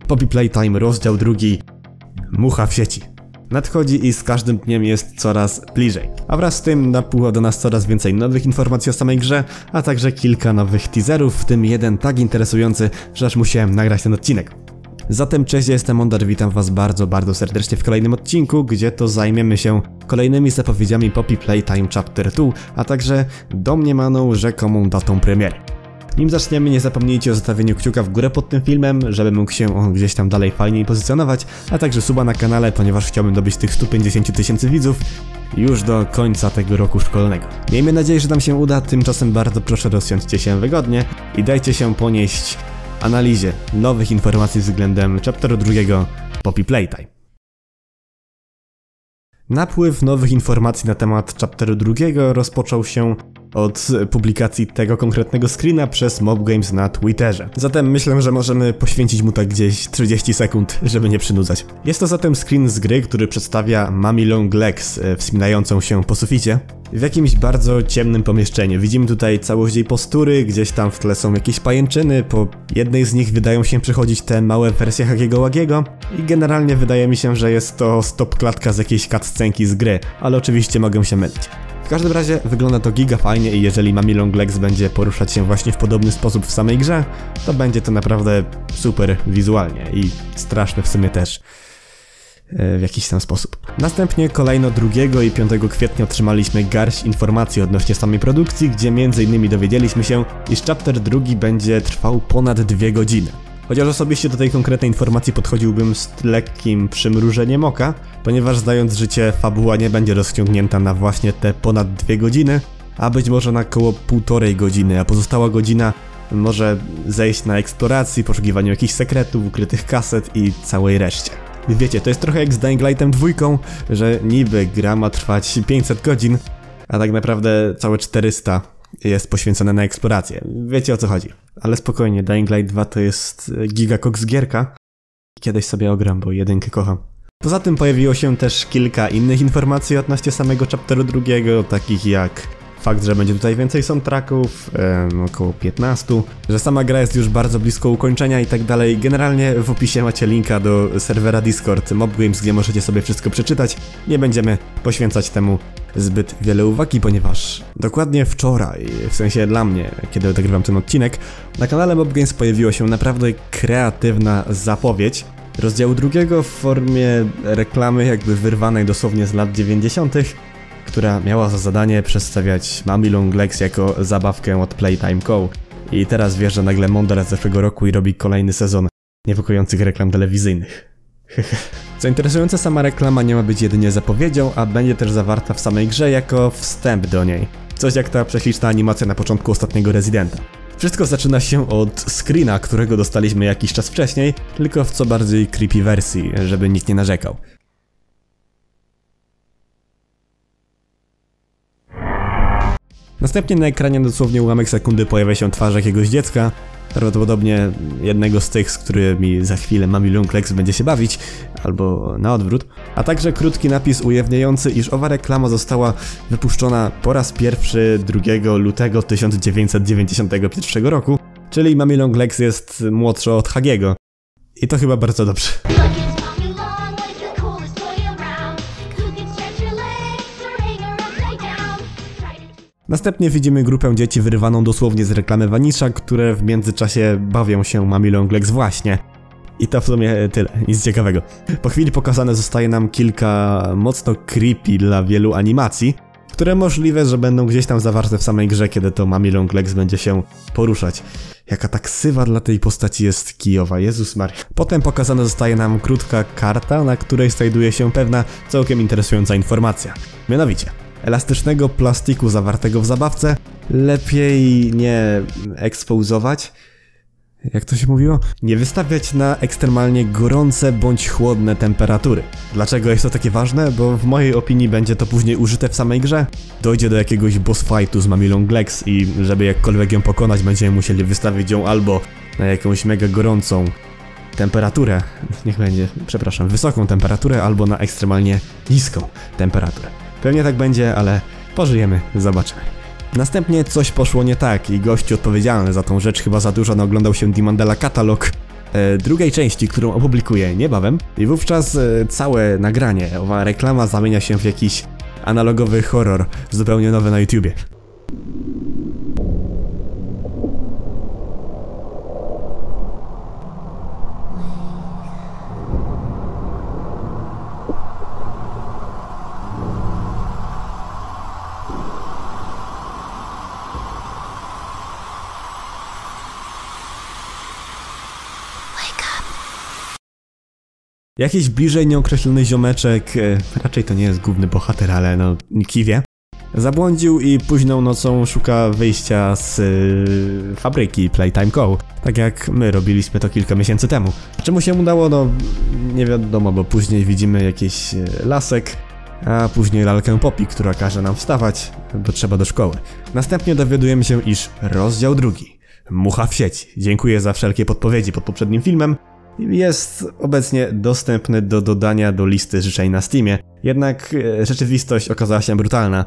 Poppy Playtime, rozdział 2. Mucha w sieci. Nadchodzi i z każdym dniem jest coraz bliżej. A wraz z tym napływa do nas coraz więcej nowych informacji o samej grze, a także kilka nowych teaserów, w tym jeden tak interesujący, że aż musiałem nagrać ten odcinek. Zatem cześć, ja jestem Mondar, witam was bardzo serdecznie w kolejnym odcinku, gdzie to zajmiemy się kolejnymi zapowiedziami Poppy Playtime Chapter 2, a także domniemaną rzekomą datą premiery. Nim zaczniemy, nie zapomnijcie o zostawieniu kciuka w górę pod tym filmem, żeby mógł się on gdzieś tam dalej fajniej pozycjonować, a także suba na kanale, ponieważ chciałbym dobyć tych 150 000 widzów już do końca tego roku szkolnego. Miejmy nadzieję, że nam się uda, tymczasem bardzo proszę rozsiądźcie się wygodnie i dajcie się ponieść analizie nowych informacji względem Chapteru 2 Poppy Playtime. Napływ nowych informacji na temat Chapteru 2 rozpoczął się od publikacji tego konkretnego screena przez Mob Games na Twitterze. Zatem myślę, że możemy poświęcić mu tak gdzieś 30 sekund, żeby nie przynudzać. Jest to zatem screen z gry, który przedstawia Mummy Long Legs wspinającą się po suficie w jakimś bardzo ciemnym pomieszczeniu. Widzimy tutaj całość jej postury, gdzieś tam w tle są jakieś pajęczyny, po jednej z nich wydają się przechodzić te małe wersje Huggiego Wuggiego i generalnie wydaje mi się, że jest to stop klatka z jakiejś cutscenki z gry, ale oczywiście mogę się mylić. W każdym razie wygląda to giga fajnie i jeżeli Mummy Long Legs będzie poruszać się właśnie w podobny sposób w samej grze, to będzie to naprawdę super wizualnie i straszne w sumie też w jakiś tam sposób. Następnie kolejno 2 i 5 kwietnia otrzymaliśmy garść informacji odnośnie samej produkcji, gdzie m.in. dowiedzieliśmy się, iż Chapter 2 będzie trwał ponad 2 godziny. Chociaż osobiście do tej konkretnej informacji podchodziłbym z lekkim przymrużeniem oka, ponieważ znając życie, fabuła nie będzie rozciągnięta na właśnie te ponad 2 godziny, a być może na około 1,5 godziny, a pozostała godzina może zejść na eksploracji, poszukiwaniu jakichś sekretów, ukrytych kaset i całej reszcie. Wiecie, to jest trochę jak z Dying Lightem 2, że niby gra ma trwać 500 godzin, a tak naprawdę całe 400 jest poświęcone na eksplorację. Wiecie o co chodzi. Ale spokojnie, Dying Light 2 to jest gigakoks gierka. Kiedyś sobie ogram, bo jedynkę kocham. Poza tym pojawiło się też kilka innych informacji odnośnie samego Chapteru 2, takich jak fakt, że będzie tutaj więcej soundtracków, około 15, że sama gra jest już bardzo blisko ukończenia i tak dalej. Generalnie w opisie macie linka do serwera Discord Mob Games, gdzie możecie sobie wszystko przeczytać. Nie będziemy poświęcać temu zbyt wiele uwagi, ponieważ dokładnie wczoraj, w sensie dla mnie, kiedy nagrywam ten odcinek, na kanale Mob Games pojawiła się naprawdę kreatywna zapowiedź rozdziału 2 w formie reklamy jakby wyrwanej dosłownie z lat 90., która miała za zadanie przedstawiać Mummy Long Legs jako zabawkę od Playtime Co. I teraz wjeżdża nagle Mondar z zeszłego roku i robi kolejny sezon niepokojących reklam telewizyjnych. Co interesujące, sama reklama nie ma być jedynie zapowiedzią, a będzie też zawarta w samej grze jako wstęp do niej. Coś jak ta prześliczna animacja na początku ostatniego Residenta. Wszystko zaczyna się od screena, którego dostaliśmy jakiś czas wcześniej, tylko w co bardziej creepy wersji, żeby nikt nie narzekał. Następnie na ekranie dosłownie ułamek sekundy pojawia się twarz jakiegoś dziecka, prawdopodobnie jednego z tych, z którymi za chwilę Mummy Long Legs będzie się bawić, albo na odwrót, a także krótki napis ujawniający, iż owa reklama została wypuszczona po raz pierwszy 2 lutego 1991 roku, czyli Mummy Long Legs jest młodsza od Huggiego. I to chyba bardzo dobrze. Następnie widzimy grupę dzieci wyrywaną dosłownie z reklamy Vanisha, które w międzyczasie bawią się Mummy Long Legs właśnie. I to w sumie tyle, nic ciekawego. Po chwili pokazane zostaje nam kilka mocno creepy dla wielu animacji, które możliwe, że będą gdzieś tam zawarte w samej grze, kiedy to Mummy Long Legs będzie się poruszać. Jaka ta ksywa dla tej postaci jest kijowa, Jezus Maria. Potem pokazana zostaje nam krótka karta, na której znajduje się pewna całkiem interesująca informacja. Mianowicie, elastycznego plastiku zawartego w zabawce lepiej nie ekspozować, jak to się mówiło? Nie wystawiać na ekstremalnie gorące bądź chłodne temperatury. Dlaczego jest to takie ważne? Bo w mojej opinii będzie to później użyte w samej grze. Dojdzie do jakiegoś boss fightu z Mummy Long Legs i żeby jakkolwiek ją pokonać, będziemy musieli wystawić ją albo na jakąś mega gorącą temperaturę, niech będzie, przepraszam, wysoką temperaturę, albo na ekstremalnie niską temperaturę. Pewnie tak będzie, ale pożyjemy, zobaczymy. Następnie coś poszło nie tak i gościu odpowiedzialny za tą rzecz chyba za dużo naoglądał się The Mandela Catalog drugiej części, którą opublikuję niebawem i wówczas całe nagranie, owa reklama zamienia się w jakiś analogowy horror, zupełnie nowy na YouTubie. Jakiś bliżej nieokreślony ziomeczek, raczej to nie jest główny bohater, ale no kiwie, zabłądził i późną nocą szuka wyjścia z fabryki Playtime Co. Tak jak my robiliśmy to kilka miesięcy temu. Czemu się udało? No nie wiadomo, bo później widzimy jakiś lasek, a później lalkę Poppy, która każe nam wstawać, bo trzeba do szkoły. Następnie dowiadujemy się, iż rozdział 2. Mucha w sieci. Dziękuję za wszelkie podpowiedzi pod poprzednim filmem. Jest obecnie dostępny do dodania do listy życzeń na Steamie, jednak rzeczywistość okazała się brutalna.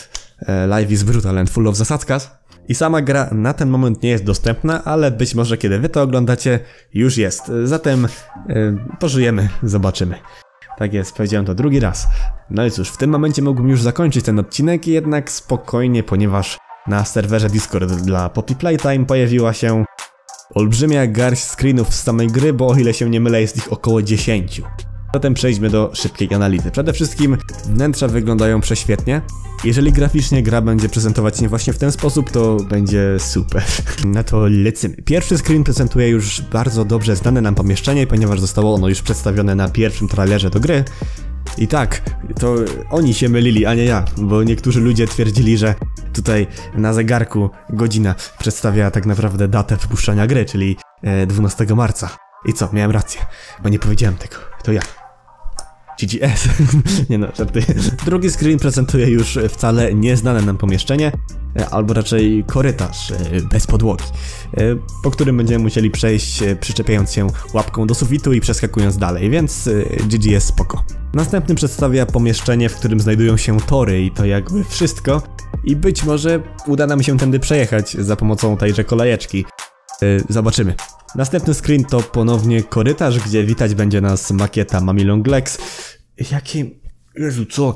Life is brutal and full of zasadzkas. I sama gra na ten moment nie jest dostępna, ale być może kiedy wy to oglądacie, już jest. Zatem pożyjemy, zobaczymy. Tak jest, powiedziałem to drugi raz. No i cóż, w tym momencie mógłbym już zakończyć ten odcinek, jednak spokojnie, ponieważ na serwerze Discord dla Poppy Playtime pojawiła się olbrzymia garść screenów z samej gry, bo o ile się nie mylę, jest ich około 10. Zatem przejdźmy do szybkiej analizy. Przede wszystkim wnętrza wyglądają prześwietnie. Jeżeli graficznie gra będzie prezentować się właśnie w ten sposób, to będzie super. Na to lecimy. Pierwszy screen prezentuje już bardzo dobrze znane nam pomieszczenie, ponieważ zostało ono już przedstawione na pierwszym trailerze do gry. I tak, to oni się mylili, a nie ja, bo niektórzy ludzie twierdzili, że tutaj na zegarku godzina przedstawia tak naprawdę datę wypuszczania gry, czyli 12 marca. I co, miałem rację, bo nie powiedziałem tego, to ja. GGS. Nie no, żarty. Drugi screen prezentuje już wcale nieznane nam pomieszczenie, albo raczej korytarz bez podłogi, po którym będziemy musieli przejść, przyczepiając się łapką do sufitu i przeskakując dalej, więc GGS spoko. Następny przedstawia pomieszczenie, w którym znajdują się tory i to jakby wszystko. I być może uda nam się tędy przejechać za pomocą tejże kolejeczki. Zobaczymy. Następny screen to ponownie korytarz, gdzie witać będzie nas makieta Mummy Long Legs. Jakie... Jezu, co?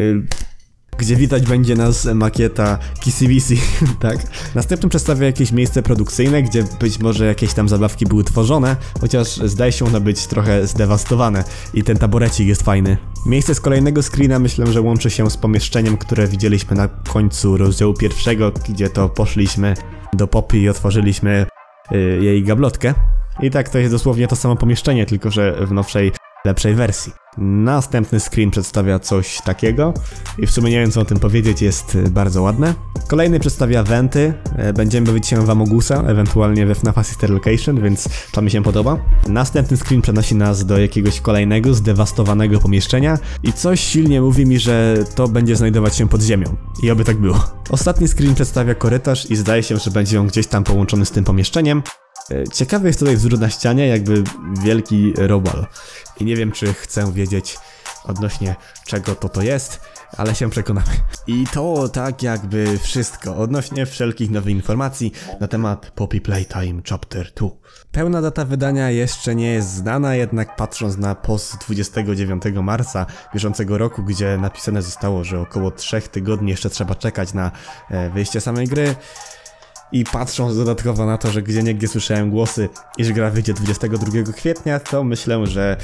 Gdzie witać będzie nas makieta Kissy Wissy, tak? Następnym przedstawia jakieś miejsce produkcyjne, gdzie być może jakieś tam zabawki były tworzone, chociaż zdaje się ono być trochę zdewastowane i ten taborecik jest fajny. Miejsce z kolejnego screena myślę, że łączy się z pomieszczeniem, które widzieliśmy na końcu rozdziału 1, gdzie to poszliśmy do Poppy i otworzyliśmy jej gablotkę. I tak to jest dosłownie to samo pomieszczenie, tylko że w nowszej, lepszej wersji. Następny screen przedstawia coś takiego i w sumie nie wiem co o tym powiedzieć, jest bardzo ładne. Kolejny przedstawia wenty, będziemy bawić się w Amogusa, ewentualnie we FNAF Assisted Location, więc to mi się podoba. Następny screen przenosi nas do jakiegoś kolejnego, zdewastowanego pomieszczenia i coś silnie mówi mi, że to będzie znajdować się pod ziemią. I oby tak było. Ostatni screen przedstawia korytarz i zdaje się, że będzie on gdzieś tam połączony z tym pomieszczeniem. Ciekawy jest tutaj wzór na ścianie, jakby wielki robal. I nie wiem, czy chcę wiedzieć odnośnie czego to jest, ale się przekonamy. I to tak jakby wszystko odnośnie wszelkich nowych informacji na temat Poppy Playtime Chapter 2. Pełna data wydania jeszcze nie jest znana, jednak patrząc na post 29 marca bieżącego roku, gdzie napisane zostało, że około 3 tygodni jeszcze trzeba czekać na wyjście samej gry, i patrząc dodatkowo na to, że gdzieniegdzie słyszałem głosy, iż gra wyjdzie 22 kwietnia, to myślę, że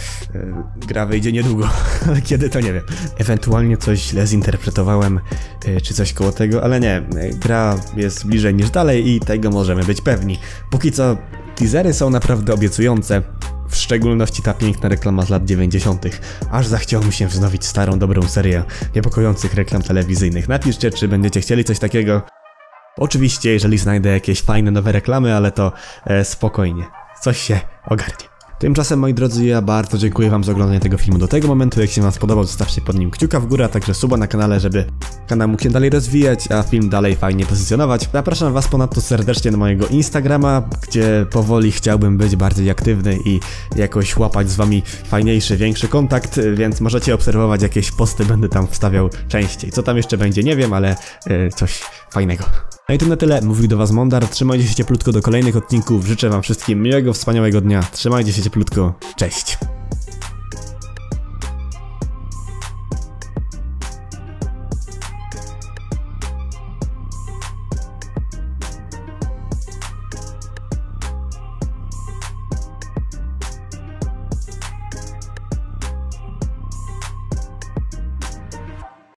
gra wyjdzie niedługo, ale kiedy to nie wiem. Ewentualnie coś źle zinterpretowałem, czy coś koło tego, ale nie, gra jest bliżej niż dalej i tego możemy być pewni. Póki co teasery są naprawdę obiecujące, w szczególności ta piękna reklama z lat 90. Aż zachciało mi się wznowić starą, dobrą serię niepokojących reklam telewizyjnych. Napiszcie, czy będziecie chcieli coś takiego. Oczywiście, jeżeli znajdę jakieś fajne nowe reklamy, ale to spokojnie, coś się ogarnie. Tymczasem, moi drodzy, ja bardzo dziękuję wam za oglądanie tego filmu do tego momentu. Jak się wam spodobał, zostawcie pod nim kciuka w górę, a także suba na kanale, żeby kanał mógł się dalej rozwijać, a film dalej fajnie pozycjonować. Zapraszam was ponadto serdecznie na mojego Instagrama, gdzie powoli chciałbym być bardziej aktywny i jakoś łapać z wami fajniejszy, większy kontakt, więc możecie obserwować jakieś posty, będę tam wstawiał częściej. Co tam jeszcze będzie, nie wiem, ale coś fajnego. No i to na tyle, mówił do was Mondar, trzymajcie się cieplutko do kolejnych odcinków, życzę wam wszystkim miłego, wspaniałego dnia, trzymajcie się cieplutko, cześć!